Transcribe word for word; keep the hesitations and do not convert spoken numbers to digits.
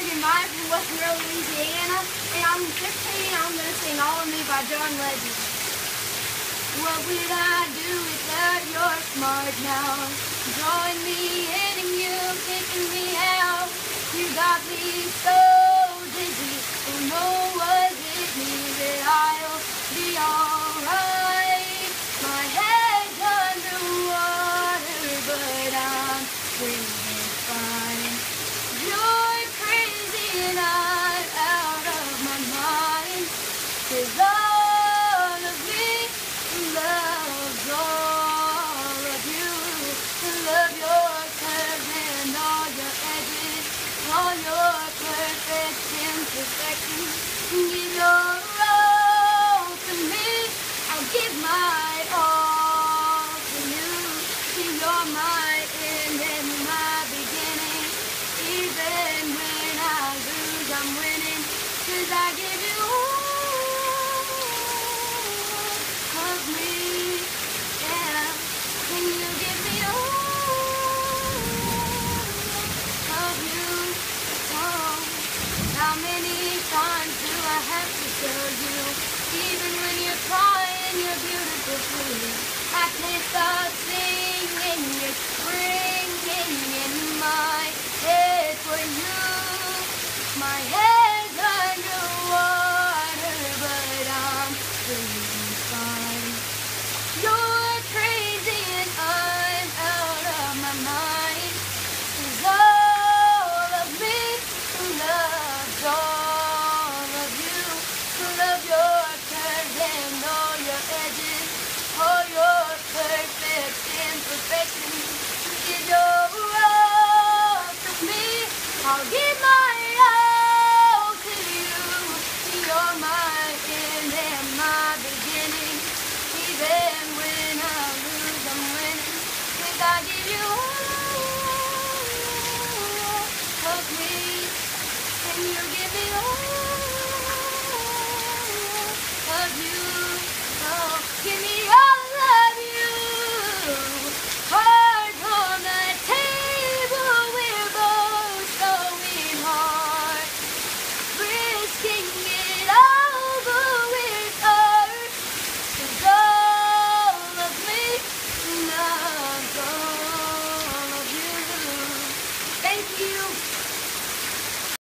Adrian Myers from West Monroe, Louisiana, and I'm fifteen. I'm going to sing All of Me by John Legend. What would I do without your smart mouth? Drawing me in and you kicking me out. You got me so dizzy. Oh no, was it me that I'll be alright? My head's underwater, but I'm breathing fine. You're crazy and I'm out of my mind. 'Cause all of me loves all of you. Love your curves and all your edges, all your perfect imperfections. Give your all to me, I'll give my all to you. You're my end and my beginning. Even when I lose, I'm winning. 'Cause I give you all of me, yeah. Can you give me all of you? Oh, how many times do I have to tell you? Even when you're crying, you're beautiful too. I can't stop singing, it's ringing in my head for you. My head's underwater, but I'm breathing fine. You're crazy and I'm out of my mind. 'Cause all of me loves all of you. Love your curves and all your edges, all your perfect imperfections. Give your all to me, I'll give my all to you. You're my end and my beginning. Even when I lose, I'm winning. 'Cause I give you all of me. Can you give